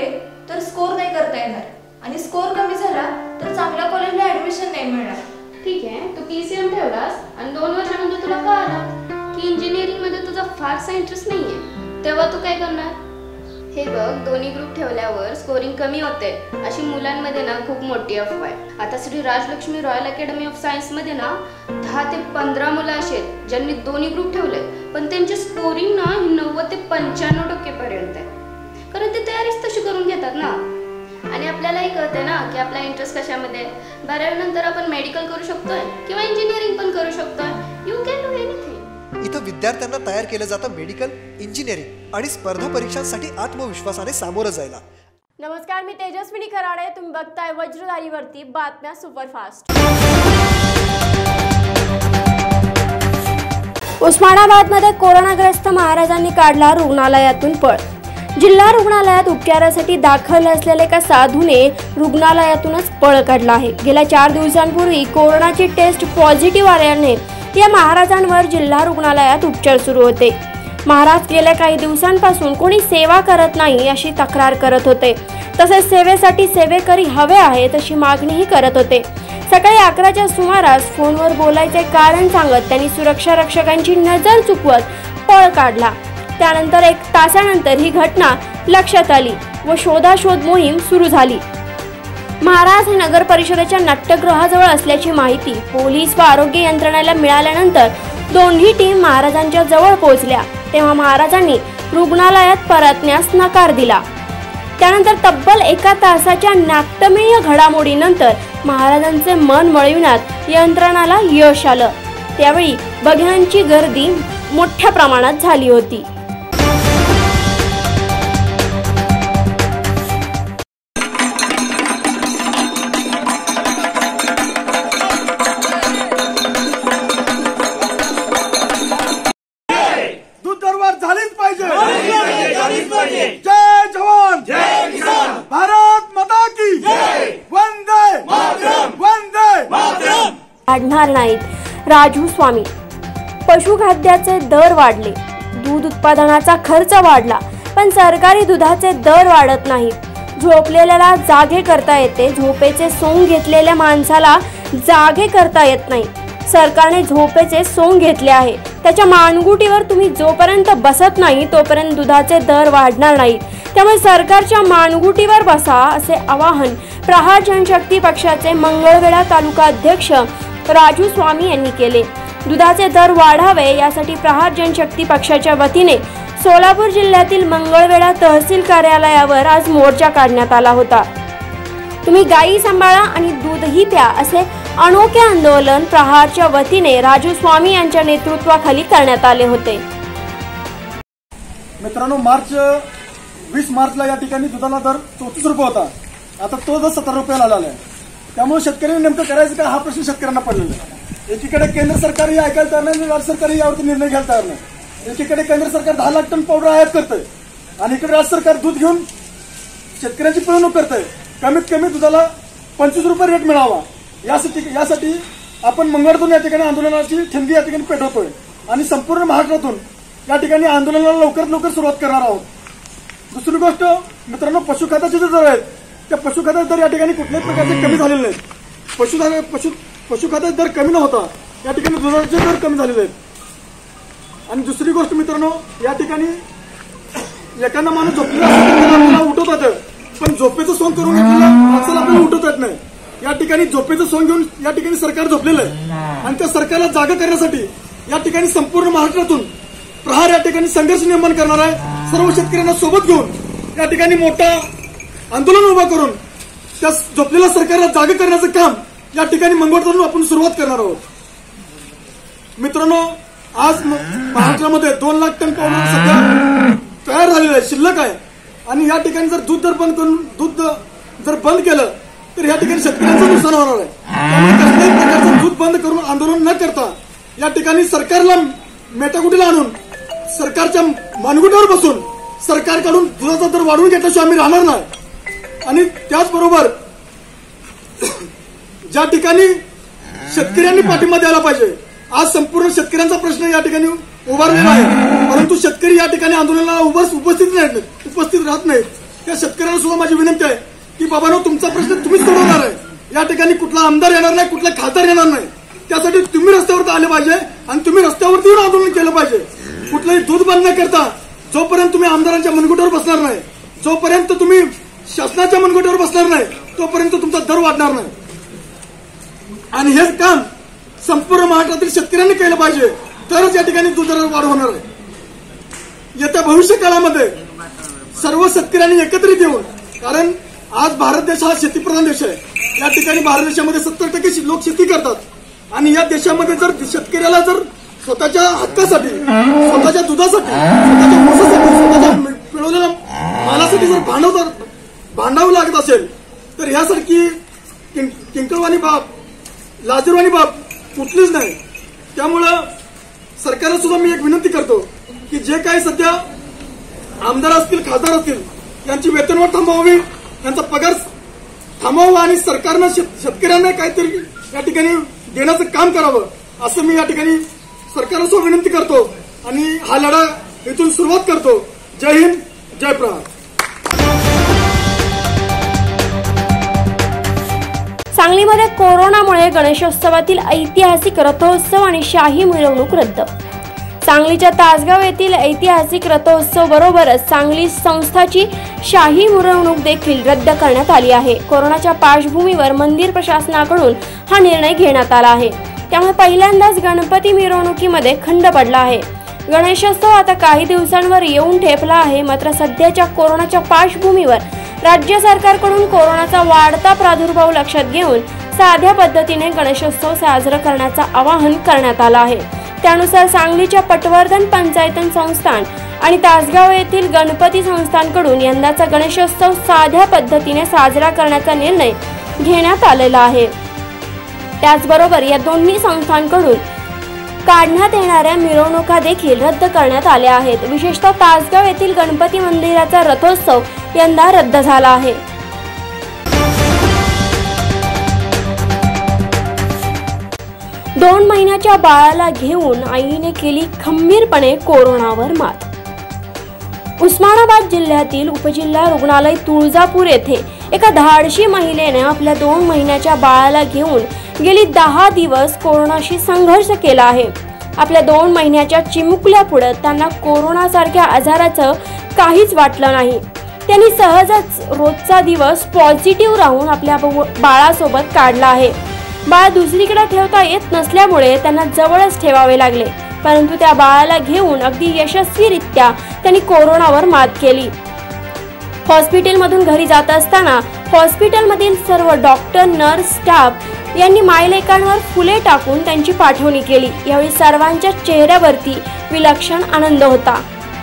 पडले तर स्कोर नाही करता येणार आणि स्कोर कमी झाला तर चांगल्या कॉलेजला ऍडमिशन नाही मिळणार. ठीक आहे, तू PCM ठेवलास आणि 2 वर्षानंतर तुला कळालं की इंजिनिअरिंग मध्ये तुझा फारसा इंटरेस्ट नाहीये, तेव्हा तू काय करणार? हे बघ, दोन्ही ग्रुप ठेवल्यावर स्कोरिंग कमी होते अशी मुलांमध्ये ना खूप मोठी अफवा आहे. आता Shri Rajalakshmi royal academy of science मध्ये ना 10 ते 15 मुलं अशी आहेत ज्यांनी दोन्ही ग्रुप ठेवले, पण त्यांची स्कोरिंग ना 90 ते 95% पर्यंत आहे, कारण ते तयारीच तशी करून घेतात ना. आणि आपल्यालाही कळते ना की आपला इंटरेस्ट कशामध्ये. 12वी नंतर आपण मेडिकल करू शकतोय किंवा इंजिनिअरिंग पण करू शकतोय. You can do anything. इथं विद्यार्थ्यांना तयार केलं जातं मेडिकल, इंजिनिअरिंग आणि स्पर्धा परीक्षांसाठी आत्मविश्वासाने सामोरं जायला. नमस्कार, मी तेजस्विनी खराडे. तुम्ही बघताय वज्रधारीवरती बातम्या सुपरफास्ट. उस्मानाबादमध्ये कोरोनाग्रस्त महाराजांनी काढला रुग्णालयातून पळ. जिल्हा रुग्णालयात उपचारासाठी दाखल असलेल्या एका साधूने रुग्णालयातूनच पळ काढला आहे. गेल्या 4 दिवसांपूर्वी कोरोनाची टेस्ट पॉझिटिव्ह आल्याने या महाराजांवर जिल्हा रुग्णालयात उपचार सुरू होते. महाराज गेल्या काही दिवसांपासून कोणी सेवा करत नाही अशी तक्रार करत होते. तसेच सेवेसाठी सेवेकरी हवे आहेत अशी मागणीही करत होते. सकाळी 11च्या सुमारास फोनवर बोलायचे कारण सांगत त्यांनी सुरक्षा रक्षकांची नजर चुकवत पळ काढला. त्यानंतर 1 तासानंतर ही घटना लक्षात आली व शोधाशोध मोहीम सुरू झाली. महाराज हे नगर परिषदेच्या नाट्यगृहाजवळ असल्याची माहिती पोलीस व आरोग्य यंत्रणेला मिळाल्यानंतर दोन्ही टीम महाराजांच्या जवळ पोहोचल्या. तेव्हा महाराजांनी रुग्णालयात परतण्यास नकार दिला. त्यानंतर तब्बल 1 तासाच्या नाट्यमय घडामोडीनंतर महाराजांचे मन वळविण्यात यंत्रणाला यश आलं. त्यावेळी बघ्यांची गर्दी मोठ्या प्रमाणात झाली होती. जय जवान जय किसान, भारत माता की जय, वंदे मातरम, वंदे मातरम. वाढणार नाहीत. राजू स्वामी. पशुखाद्याचे दर वाढले, दूध उत्पादनाचा खर्च वाढला, पण सरकारी दुधाचे दर वाढत नाहीत. झोपलेल्याला जागे करता येते, झोपेचे सोंग घेतलेल्या माणसाला जागे करता येत नाही. सरकारने झोपेचे सोंग घेतले आहे, त्याच्या मानगुटीवर तुम्ही जोपर्यंत बसत नाही तोपर्यंत दुधाचे दर वाढणार नाहीत. त्यामुळे सरकारच्या मानगुटीवर बसा असे आवाहन प्रहार जनशक्ती पक्षाचे मंगळवेढा तालुका अध्यक्ष राजू स्वामी यांनी केले. दुधाचे दर वाढावे यासाठी प्रहार जनशक्ती पक्षाच्या वतीने सोलापूर जिल्ह्यातील मंगळवेढा तहसील कार्यालयावर आज मोर्चा काढण्यात आला होता. तुम्ही गायी सांभाळा आणि दूधही प्या असे अनोखे आंदोलन प्रहारच्या वतीने राजू स्वामी यांच्या नेतृत्वाखाली करण्यात आले होते. मित्रांनो, 20 मार्चला या ठिकाणी दुधाला दर 34 रुपये होता. आता तो दर 17 रुपयाला आलेला आहे. त्यामुळे शेतकऱ्यांनी नेमकं करायचं का हा प्रश्न शेतकऱ्यांना पडलेला आहे. एकीकडे केंद्र सरकारही ऐकायला तयार नाही, राज्य सरकारही यावरती निर्णय घ्यायला तयार नाही. एकीकडे केंद्र सरकार 10 लाख टन पावडर आयात करतंय आणि इकडे राज्य सरकार दूध घेऊन शेतकऱ्यांची पिळवणूक करतंय. कमीत कमी दुधाला 25 रुपये रेट मिळावा यासाठी आपण मंगळवारतून या ठिकाणी आंदोलनाची ठिणगी या ठिकाणी पेटवतोय आणि संपूर्ण महाराष्ट्रातून या ठिकाणी आंदोलनाला लवकरात सुरुवात करणार आहोत. दुसरी गोष्ट मित्रांनो, पशुखाद्याचे जे दर आहेत त्या पशुखाद्याचे दर या ठिकाणी कुठल्याही प्रकारचे कमी झालेले नाहीत. पशुखाद्याचे दर कमी न होता या ठिकाणी दुधाचे दर कमी झालेले आहेत. आणि दुसरी गोष्ट मित्रांनो, या ठिकाणी एखादा माणूस झोपलेला उठवतात, पण झोपेचं सोंग करून माणसाला आपल्याला उठवता येत नाही. या ठिकाणी झोपेचं सोंग घेऊन या ठिकाणी सरकार झोपलेलं आहे आणि त्या सरकारला जागा करण्यासाठी या ठिकाणी संपूर्ण महाराष्ट्रातून प्रहार या ठिकाणी संघर्ष निर्माण करणार आहे. सर्व शेतकऱ्यांना सोबत घेऊन या ठिकाणी मोठा आंदोलन उभा करून त्या झोपलेल्या सरकारला जागा करण्याचं काम या ठिकाणी मंगळवारपासून आपण सुरुवात करणार आहोत. मित्रांनो, आज महाराष्ट्रामध्ये 2 लाख टन पावडर सध्या तयार झालेलं आहे, शिल्लक आहे. आणि या ठिकाणी जर दूध जर बंद केलं तर या ठिकाणी शेतकऱ्यांचं नुकसान होणार आहे. त्यामुळे कसल्याही प्रकारचं दूध बंद करून आंदोलन न करता या ठिकाणी सरकारला मेटाकुटीला आणून सरकारच्या मानगुटीवर बसून सरकारकडून दुधाचा दर वाढवून घेतल्याशिवाय आम्ही राहणार नाही. आणि त्याचबरोबर ज्या ठिकाणी शेतकऱ्यांनी पाठिंबा द्यायला पाहिजे, आज संपूर्ण शेतकऱ्यांचा प्रश्न या ठिकाणी उभारलेला आहे, परंतु शेतकरी या ठिकाणी आंदोलनाला उपस्थित राहत नाहीत. त्या शेतकऱ्यांना सुद्धा माझी विनंती आहे की बाबांनो, तुमचा प्रश्न तुम्हीच सोडवणार आहे. या ठिकाणी कुठला आमदार येणार नाही, कुठला खासदार येणार नाही. त्यासाठी तुम्ही रस्त्यावर आले पाहिजे आणि तुम्ही रस्त्यावरती येऊन आंदोलन केलं पाहिजे. कुठलंही दूध बंद न करता जोपर्यंत तुम्ही आमदारांच्या मनगटावर बसणार नाही, जोपर्यंत तुम्ही शासनाच्या मनगटावर बसणार नाही, तोपर्यंत तुमचा दर वाढणार नाही. आणि हेच काम संपूर्ण महाराष्ट्रातील शेतकऱ्यांनी केलं पाहिजे, तरच या ठिकाणी दूध दरात वाढ होणार आहे. येत्या भविष्य काळामध्ये सर्व शेतकऱ्यांनी एकत्रित येऊन, कारण आज भारत देश हा शेतीप्रधान देश आहे. या ठिकाणी भारत देशामध्ये 70% लोक शेती करतात आणि या देशामध्ये जर शेतकऱ्याला जर स्वतःच्या हक्कासाठी, स्वतःच्या दुधासाठी, स्वतःच्या मोसासाठी, स्वतःच्या मिळवलेल्या मालासाठी जर भांडावं लागत असेल तर यासारखी किंकळवाणी बाब, लाजीरवाणी बाब कुठलीच नाही. त्यामुळं सरकारला सुद्धा मी एक विनंती करतो की जे काही सध्या आमदार असतील, खासदार असतील, यांची वेतनवाढ थांबवावी, यांचा पगार थांबवावा आणि सरकारनं शेतकऱ्यांना काहीतरी या ठिकाणी देण्याचं काम करावं, असं मी या ठिकाणी सरकारला सुद्धा विनंती करतो आणि हा लढा इथून सुरुवात करतो. जय हिंद, जय प्रहार. सांगलीमध्ये कोरोनामुळे गणेशोत्सवातील ऐतिहासिक रथोत्सव आणि शाही मिरवणूक रद्द. सांगलीच्या तासगाव येथील ऐतिहासिक रथोत्सव बरोबरच सांगली संस्थाची शाही मिरवणूक देखील रद्द करण्यात आली आहे. कोरोनाच्या पार्श्वभूमीवर मंदिर प्रशासनाकडून हा निर्णय घेण्यात आला आहे. त्यामुळे पहिल्यांदाच गणपती मिरवणुकीमध्ये खंड पडला आहे. गणेशोत्सव आता काही दिवसांवर येऊन ठेपला आहे. मात्र सध्याच्या कोरोनाच्या पार्श्वभूमीवर राज्य सरकारकडून कोरोनाचा वाढता प्रादुर्भाव लक्षात घेऊन साध्या पद्धतीने गणेशोत्सव साजरा करण्याचं आवाहन करण्यात आलं आहे. त्यानुसार सांगलीच्या पटवर्धन पंचायतन संस्थान आणि तासगाव येथील गणपती संस्थानकडून यंदाचा गणेशोत्सव साध्या पद्धतीने साजरा करण्याचा निर्णय घेण्यात आलेला आहे. त्याचबरोबर या दोन्ही संस्थांकडून काढण्यात येणाऱ्या मिरवणुका देखील रद्द करण्यात आल्या आहेत. विशेषतः तासगाव येथील गणपती मंदिराचा रथोत्सव यंदा रद्द झाला आहे. दोन महिन्याच्या बाळाला घेऊन आईने केली खंबीरपणे कोरोनावर मात. उस्मानाबाद जिल्ह्यातील उपजिल्हा रुग्णालय तुळजापूर येथे एका धाडशी महिलेने आपल्या 2 महिन्याच्या बाळाला घेऊन गेली 10 दिवस कोरोनाशी संघर्ष केला आहे. आपल्या 2 महिन्याच्या चिमुकल्या पुढे त्यांना कोरोनासारख्या आजाराचं काहीच वाटलं नाही. त्यांनी सहजच रोजचा दिवस पॉझिटिव्ह राहून आपल्या बाळासोबत काढला आहे. बाळ दुसरीकडे ठेवता येत नसल्यामुळे त्यांना जवळच ठेवावे लागले, परंतु त्या बाळाला घेऊन अगदी यशस्वीरित्या त्यांनी कोरोनावर मात केली. हॉस्पिटलमधून घरी जात असताना हॉस्पिटलमधील सर्व डॉक्टर, नर्स, स्टाफ यांनी मायलेकांवर फुले टाकून त्यांची पाठवणी केली. यावेळी सर्वांच्या चेहऱ्यावरती विलक्षण आनंद होता.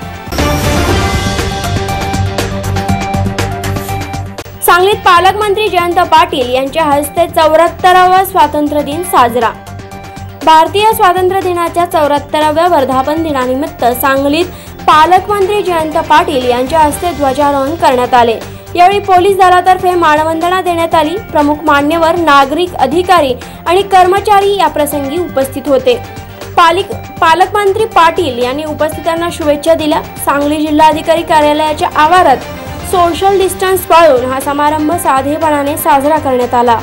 सांगलीत पालकमंत्री जयंत पाटील यांच्या हस्ते 74वा स्वातंत्र्य दिन साजरा. भारतीय स्वातंत्र्य दिनाच्या 74व्या वर्धापन दिनानिमित्त सांगलीत पालकमंत्री जयंत पाटील यांच्या हस्ते ध्वजारोहण करण्यात आले. यावेळी पोलीस दलातर्फे मानवंदना देण्यात आली. प्रमुख मान्यवर, नागरिक, अधिकारी आणि कर्मचारी या प्रसंगी उपस्थित होते. पालकमंत्री पाटील यांनी उपस्थितांना शुभेच्छा दिल्या. सांगली जिल्हाधिकारी कार्यालयाच्या आवारात सोशल डिस्टन्स पाळून हा समारंभ साधेपणाने साजरा करण्यात आला.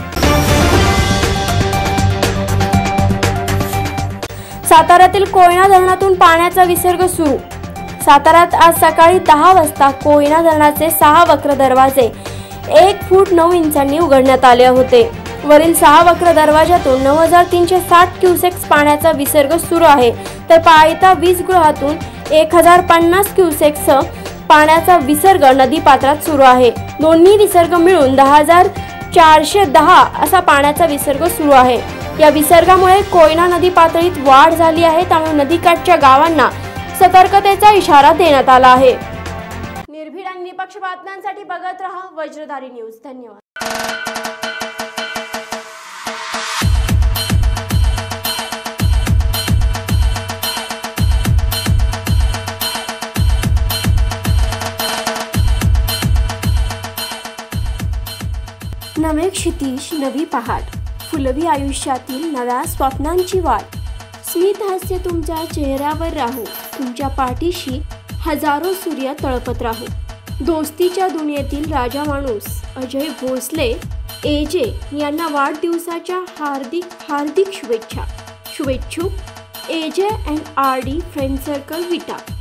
साताऱ्यातील कोयना धरणातून पाण्याचा विसर्ग सुरू. साताऱ्यात आज सकाळी 10 वाजता कोयना धरणाचे 6 वक्र दरवाजे 1 फूट 9 इंचांनी उघडण्यात आले होते. वरील 6 वक्र दरवाजातून 9360 क्युसेक्स पाण्याचा विसर्ग सुरू आहे, तर पायथा वीजगृहातून 1050 क्युसेक्स पाण्याचा विसर्ग नदीपात्रात सुरू आहे. दोन्ही विसर्ग मिळून 10410 असा पाण्याचा विसर्ग सुरू आहे. या विसर्गामुळे कोयना नदी पातळीत वाढ झाली आहे, त्यामुळे नदीकाठच्या गावांना सतर्कतेचा इशारा देण्यात आला आहे. निर्भीड आणि निपक्ष बातम्यांसाठी बघत रहा वज्रधारी न्यूज. धन्यवाद. नवे क्षितिज, नवी पहाट, फुलवी आयुष्यातील नव्या स्वप्नांची वाट. स्मित हास्य तुमच्या चेहऱ्यावर राहू, तुमच्या पाठीशी हजारो सूर्य तळपत राहू. दोस्तीच्या दुनियेतील राजा माणूस अजय भोसले एजे यांना वाढदिवसाच्या हार्दिक शुभेच्छा. शुभेच्छुक AJ and RD friend circle विटा.